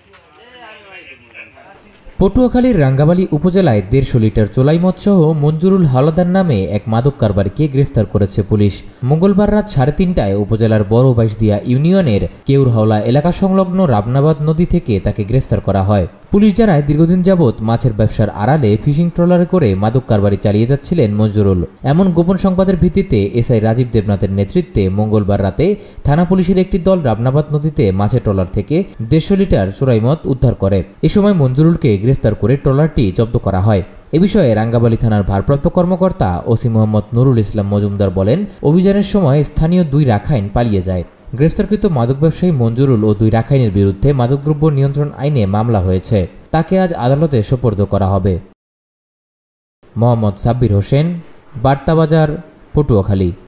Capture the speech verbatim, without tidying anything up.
পটুয়াখালীর রাঙ্গাবালী উপজেলায় দেড়শো লিটার চোলাই মদসহ মঞ্জুরুল হাওলাদার নামে এক মাদক কারবারিকে গ্রেফতার করেছে পুলিশ। মঙ্গলবার রাত সাড়ে তিনটায় উপজেলার বড় বাইশদিয়া ইউনিয়নের কেউরহাওলা এলাকা সংলগ্ন রাবনাবাদ নদী থেকে তাকে গ্রেফতার করা হয়। পুলিশ জানায়, দীর্ঘদিন যাবৎ মাছের ব্যবসার আড়ালে ফিশিং ট্রলারে করে মাদক কারবারি চালিয়ে যাচ্ছিলেন মঞ্জুরুল। এমন গোপন সংবাদের ভিত্তিতে এসআই রাজীব দেবনাথের নেতৃত্বে মঙ্গলবার রাতে থানা পুলিশের একটি দল রাবনাবাদ নদীতে মাছের ট্রলার থেকে দেড়শো লিটার চোরাই মদ উদ্ধার করে। এ সময় মঞ্জুরুলকে গ্রেফতার করে ট্রলারটি জব্দ করা হয়। এ বিষয়ে রাঙ্গাবালী থানার ভারপ্রাপ্ত কর্মকর্তা ওসি মোহাম্মদ নুরুল ইসলাম মজুমদার বলেন, অভিযানের সময় স্থানীয় দুই রাখাইন পালিয়ে যায়। গ্রেফতারকৃত মাদক ব্যবসায়ী মঞ্জুরুল ও দুই রাখাইনের বিরুদ্ধে মাদকদ্রব্য নিয়ন্ত্রণ আইনে মামলা হয়েছে। তাকে আজ আদালতে সোপর্দ করা হবে। মোহাম্মদ সাব্বির হোসেন, বার্তাবাজার, পটুয়াখালী।